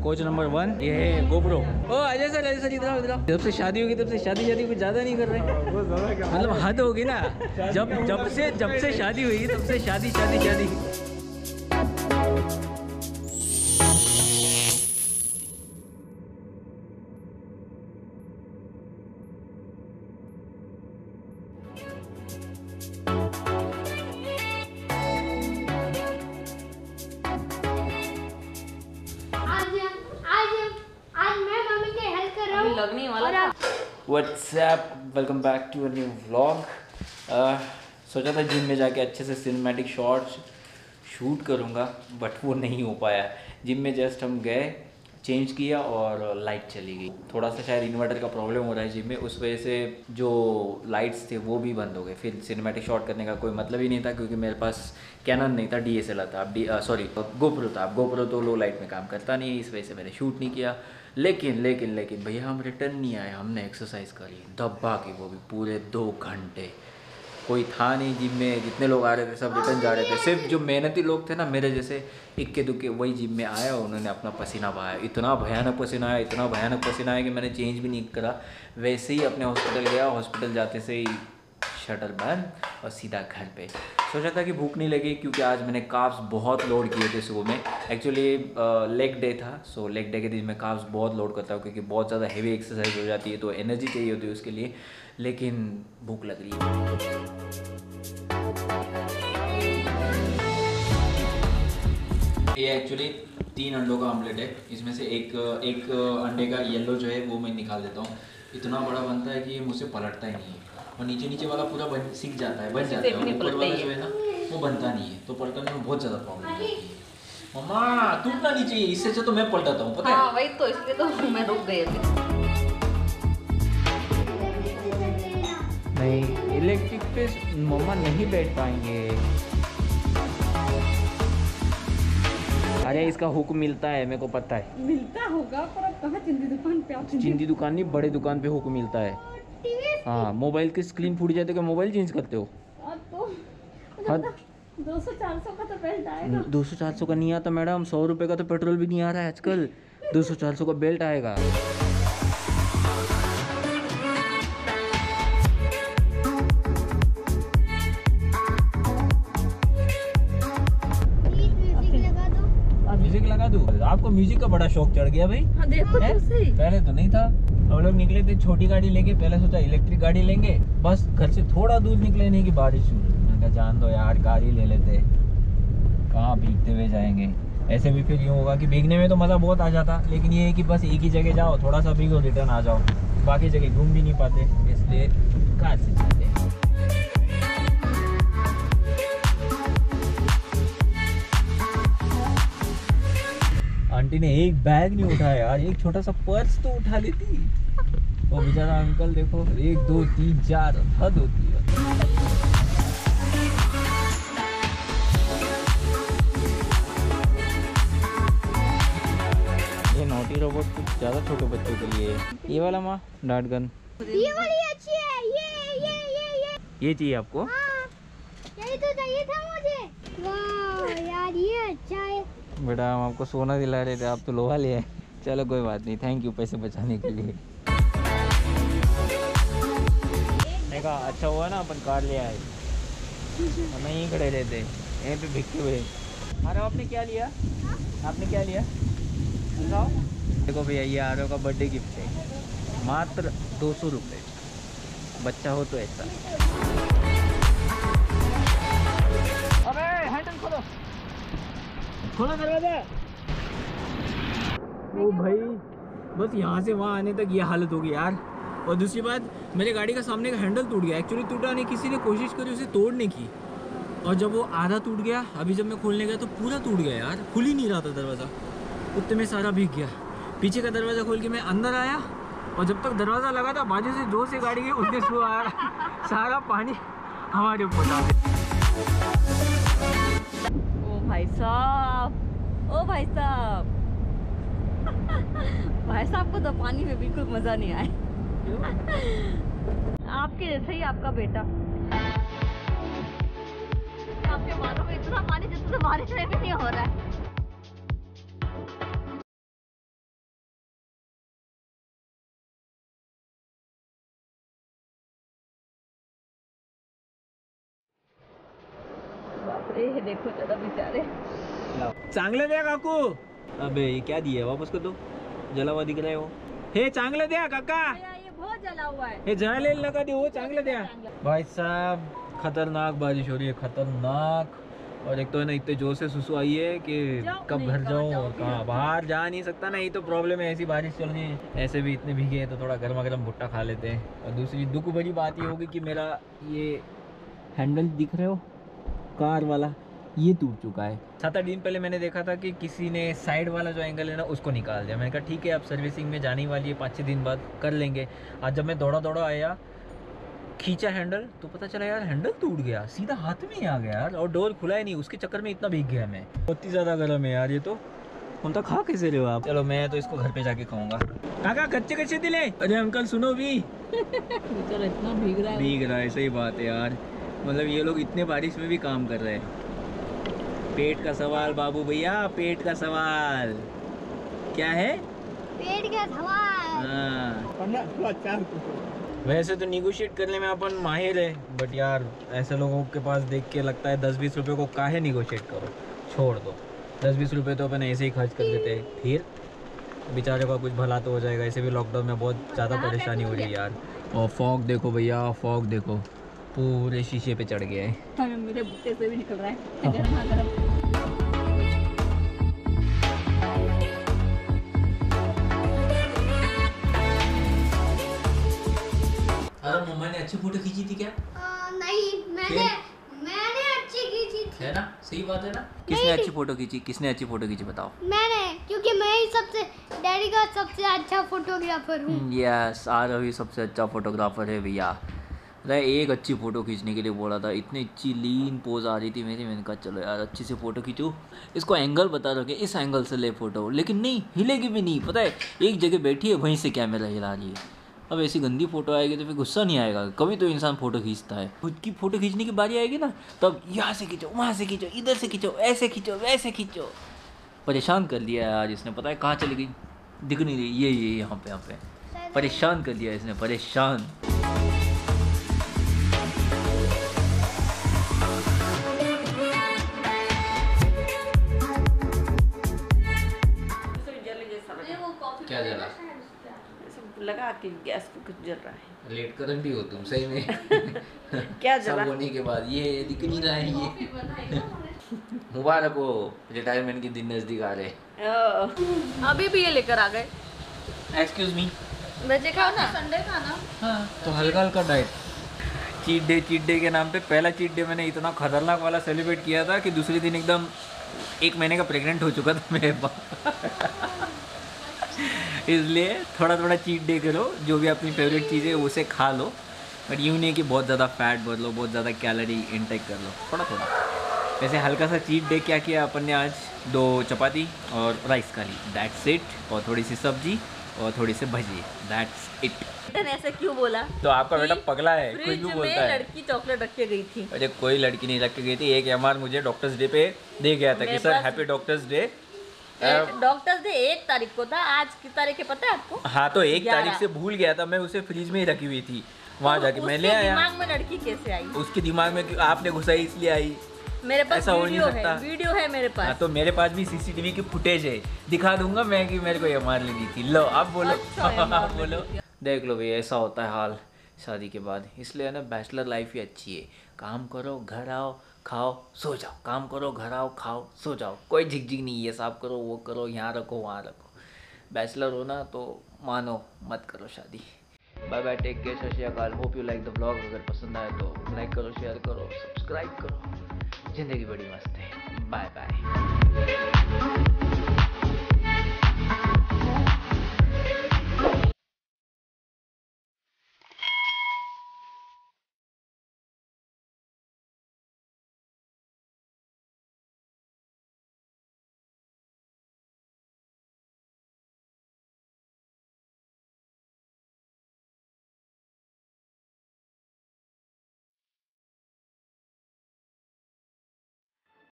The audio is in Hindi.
कोच नंबर 1 ये है गोप्रो। ओ अजय सर इधर जब से शादी होगी तब से शादी कुछ ज़्यादा नहीं कर रहे, मतलब हद होगी ना। जब से शादी हुई तब से शादी। लगने वाला। What's up, welcome back to a new vlog. सोचा था जिम में जाके अच्छे से सिनेमैटिक शॉट्स शूट करूँगा, बट वो नहीं हो पाया। जिम में जस्ट हम गए, चेंज किया और लाइट चली गई। थोड़ा सा शायद इन्वर्टर का प्रॉब्लम हो रहा है जिम में, उस वजह से जो लाइट्स थे वो भी बंद हो गए। फिर सिनेमैटिक शॉट करने का कोई मतलब ही नहीं था, क्योंकि मेरे पास कैनन नहीं था, DSLR था, सॉरी गोप्रो था। अब गोप्रो तो लो लाइट में काम करता नहीं है, इस वजह से मैंने शूट नहीं किया। लेकिन भैया हम रिटर्न नहीं आए, हमने एक्सरसाइज करी दब्बा की, वो भी पूरे 2 घंटे। कोई था नहीं जिम में, जितने लोग आ रहे थे सब रिटर्न जा रहे थे। सिर्फ जो मेहनती लोग थे ना, मेरे जैसे इक्के दुक्के, वही जिम में आए और उन्होंने अपना पसीना बहाया। इतना भयानक पसीना आया कि मैंने चेंज भी नहीं करा। वैसे ही अपने हॉस्पिटल गया, हॉस्पिटल जाते से ही शटर बंद और सीधा घर पे। सोचा था कि भूख नहीं लगी, क्योंकि आज मैंने कार्ब्स बहुत लोड किए थे सुबह में। एक्चुअली लेग डे था, सो लेग डे के दिन मैं कार्ब्स बहुत लोड करता हूँ, क्योंकि बहुत ज़्यादा हेवी एक्सरसाइज हो जाती है, तो एनर्जी चाहिए होती है उसके लिए। लेकिन भूख लग रही है। ये एक्चुअली 3 अंडों का ऑमलेट है। इसमें से एक अंडे का येलो जो है वो मैं निकाल देता हूँ। इतना बड़ा बनता है कि ये मुझसे पलटता ही नहीं है, और नीचे वाला पूरा सीख जाता है, बन जाता है। ऊपर वाला जो है ना वो बनता नहीं है, तो पलटने में बहुत ज़्यादा प्रॉब्लम होती है। मम्मा टूटना नहीं चाहिए, इससे अच्छा तो मैं पलटाता हूँ, पता है? हाँ वही तो, इसलिए तो मैं रुक गई थी। नहीं, इलेक्ट्रिक पे मम्मा नहीं बैठ पाएंगे। अरे इसका हुक मिलता है, मेरे को पता है। मिलता होगा, पर अब कहाँ चिंदी दुकान पे आप? चिंदी दुकान नहीं, बड़े दुकान पे हुक मिलता है। हाँ, मोबाइल की स्क्रीन फूट जाती है, क्या मोबाइल चेंज करते हो? तो 200-400 का तो बेल्ट आएगा। 200-400 का नहीं आता मैडम, 100 रुपये का तो पेट्रोल भी नहीं आ रहा है आजकल। 200-400 का बेल्ट आएगा। म्यूजिक लगा दूं? आपको म्यूजिक का बड़ा शौक चढ़ गया भाई। हाँ, देखो तो सही। पहले तो नहीं था। हम लोग निकले थे छोटी गाड़ी लेके, पहले सोचा इलेक्ट्रिक गाड़ी लेंगे, बस घर से थोड़ा दूर निकले नहीं कि बारिश शुरू। मैंने कहा जान दो यार, कार ही ले लेते, कहाँ भीगते हुए जाएंगे। ऐसे भी फिर यूँ होगा कि भीगने में तो मज़ा बहुत आ जाता, लेकिन ये है कि बस एक ही जगह जाओ, थोड़ा सा भीगो, रिटर्न आ जाओ, बाकी जगह घूम भी नहीं पाते, इसलिए कार से चलते हैं। आंटी ने एक बैग नहीं उठाया यार, एक छोटा सा पर्स तो उठा लेती। वो बेचारा अंकल देखो, 1 2 3 4 हद होती है। ये नोटी रोबोट कुछ ज़्यादा छोटे बच्चों के लिए। ये वाला माँ डार्ट गन, ये वाली अच्छी है। ये चाहिए आपको? हाँ, यही तो चाहिए था मुझे। वाह यार, ये अच्छा है। बेटा हम आपको सोना दिला रहे थे, आप तो लोहा ले आए। चलो कोई बात नहीं, थैंक यू पैसे बचाने के लिए। देखा अच्छा हुआ ना अपन कार ले आए, हम यहीं खड़े रहते यहीं पे भिगते हुए। अरे आपने क्या लिया? आपने क्या लिया बताओ? देखो भैया, ये आरव का बर्थडे गिफ्ट है, मात्र 200 रुपये। बच्चा हो तो ऐसा। अबे हैंडल खोलो, खोलो दरवाजा। ओ भाई, बस यहाँ से वहाँ आने तक ये हालत होगी यार। और दूसरी बात, मेरे गाड़ी का सामने का हैंडल टूट गया। एक्चुअली टूटा नहीं, किसी ने कोशिश करी उसे तोड़ने की, और जब वो आधा टूट गया, अभी जब मैं खोलने गया तो पूरा टूट गया यार, खुल ही नहीं रहा था दरवाज़ा। उतने में सारा भीग गया। पीछे का दरवाज़ा खोल के मैं अंदर आया, और जब तक दरवाज़ा लगा था, बाजू से जोर से गाड़ी गई, उसके थ्रू आया सारा पानी हमारे ऊपर डाल दिया। ओ भाई साहब, ओ भाई साहब। भाई साहब को तो पानी में बिल्कुल मज़ा नहीं आया। आपके जैसे ही आपका बेटा। आपके बालों में इतना पानी जितना बारिश में भी नहीं हो रहा है। ये देखो जरा बेचारे। चांगलं द्या काकू। अबे ये क्या दिया, वापस कर दो, जला हुआ दिख रहा है वो। हे चांगलं द्या काका, ये बहुत जला हुआ है। हे जळालेलं नका देऊ, चांगलं द्या। भाई साहब खतरनाक बारिश हो रही है, खतरनाक। और एक तो है ना इतने जोर से सुसु आई है कि कब घर जाऊँ और कहाँ, बाहर जा नहीं सकता ना, यही तो प्रॉब्लम है। ऐसी बारिश चल रही है, ऐसे भी इतने भीगे हैं तो थोड़ा गर्मा गर्म भुट्टा खा लेते हैं। और दूसरी दुख भरी बात ये होगी कि मेरा ये हैंडल दिख रहे हो कार वाला, ये टूट चुका है। 7-8 दिन पहले मैंने देखा था कि किसी ने साइड वाला जो एंगल है ना उसको निकाल दिया। मैंने कहा ठीक है, अब सर्विसिंग में जाने वाली है, 5-6 दिन बाद कर लेंगे। आज जब मैं दौड़ा आया, खींचा हैंडल तो पता चला यार हैंडल टूट गया, सीधा हाथ में ही आ गया यार। और डोर खुला ही नहीं, उसके चक्कर में इतना भीग गया मैं। बहुत ही ज़्यादा गर्म है यार ये तो। हम तो खा कैसे रहे हो आप? चलो मैं तो इसको घर पे जाके खाऊंगा। काका कच्चे कच्चे दिले। अरे अंकल सुनो भी, बेचारा इतना भीग रहा है। भीग रहा है, सही बात है यार। मतलब ये लोग इतने बारिश में भी काम कर रहे हैं। पेट का सवाल बाबू भैया, पेट का सवाल क्या है? पेट का सवाल। हाँ। वैसे तो निगोशिएट करने में अपन माहिर है, बट यार ऐसे लोगों के पास देख के लगता है 10-20 रुपये को काहे निगोशिएट करो, छोड़ दो। 10-20 रुपये तो अपन ऐसे ही खर्च कर देते हैं, फिर बेचारे का कुछ भला तो हो जाएगा। ऐसे भी लॉकडाउन में बहुत ज़्यादा परेशानी हो रही है यार। और फॉग देखो भैया, फॉग देखो, पूरे शीशे पे चढ़ गया है। मेरे बुट्टे से भी निकल रहा है गरम गरम। अरे मम्मा ने अच्छी फोटो खींची थी क्या? नहीं, मैंने अच्छी खींची थी। है ना, सही बात है ना। किसने अच्छी फोटो खींची, किसने अच्छी फोटो खींची बताओ? मैंने, क्योंकि मैं ही सबसे डैडी का सबसे अच्छा फोटोग्राफर हूँ। यस, आरव ही सबसे अच्छा फोटोग्राफर है भैया। अरे एक अच्छी फ़ोटो खींचने के लिए बोला था, इतनी अच्छी लीन पोज आ रही थी मेरी। मैंने कहा चलो यार अच्छी सी फ़ोटो खींचूँ, इसको एंगल बता रखे, इस एंगल से ले फ़ोटो। लेकिन नहीं, हिलेगी भी नहीं, पता है एक जगह बैठी है वहीं से कैमरा हिला रही है। अब ऐसी गंदी फ़ोटो आएगी तो फिर गुस्सा नहीं आएगा? कभी तो इंसान फ़ोटो खींचता है। खुद की फ़ोटो खींचने की बारी आएगी ना, तब यहाँ से खींचो, वहाँ से खींचो, इधर से खींचो, ऐसे खींचो, वैसे खींचो। परेशान कर दिया यार इसने, पता है कहाँ चली गई, दिख नहीं रही। ये यहाँ पे परेशान कर दिया इसने, परेशान। क्या जला? लगा के गैस पे कुछ जल रहा है। लेट करंट भी हो तुम सही में। क्या जला? सब होने के बाद ये दिख नहीं रहा है ये। मुबारक हो, रिटायरमेंट के दिन नजदीक आ रहे। अभी भी ये लेकर आ गए। एक्सक्यूज मी, बच्चे खाओ ना, संडे खाना। हाँ तो हल्का हल्का डाइट। चीट डे के नाम पे पहला चीट डे मैंने इतना खतरनाक वाला सेलिब्रेट किया था कि दूसरे दिन एकदम 1 महीने का प्रेग्नेंट हो चुका था मेरे पास। इसलिए थोड़ा थोड़ा चीट डे करो, जो भी अपनी फेवरेट चीज़ें उसे खा लो, बट यूँ नहीं कि बहुत ज़्यादा फैट भर लो, बहुत ज़्यादा कैलोरी इनटेक कर लो, थोड़ा थोड़ा। वैसे हल्का सा चीट डे क्या किया अपन ने आज, 2 चपाती और राइस खा ली, दैट्स इट। और थोड़ी सी सब्जी और थोड़ी सी भजी, दैट्स इट। ऐसे क्यों बोला? तो आपका बेटा पगला है, कोई फ्रिज भी में बोलता है। लड़की चॉकलेट रख के गई थी। अरे कोई लड़की नहीं रख के गई थी, एक एमआर मुझे डॉक्टर्स डे पे दे गया था कि sir happy doctors day. Doctors day 1 तारीख को था, आज की तारीख है पता है आपको? हाँ तो 1 तारीख से भूल गया था मैं, उसे फ्रिज में ही रखी हुई थी, वहाँ जाके मैं ले आया। दिमाग में लड़की कैसे आई? उसके दिमाग में आपने घुसाई इसलिए आई। मेरे पास ऐसा हो नहीं सकता। वीडियो है मेरे पास। हाँ तो मेरे पास भी सीसीटीवी की फुटेज है, दिखा दूंगा मैं कि मेरे को एमआर लेनी थी। लो आप बोलो। अच्छा, आप बोलो। देख लो भैया, ऐसा होता है हाल शादी के बाद। इसलिए ना बैचलर लाइफ ही अच्छी है, काम करो, घर आओ, खाओ, सो जाओ, काम करो, घर आओ, खाओ, सो जाओ, कोई झिकझिक नहीं, ये साफ करो, वो करो, यहाँ रखो, वहाँ रखो। बैचलर हो ना तो मानो मत करो शादी। बाय बाय, टेक केयर, सत श्री अकाल। Hope you like the blog. अगर पसंद आए तो लाइक करो, शेयर करो, सब्सक्राइब करो। ज़िंदगी बड़ी मस्त है। Bye bye.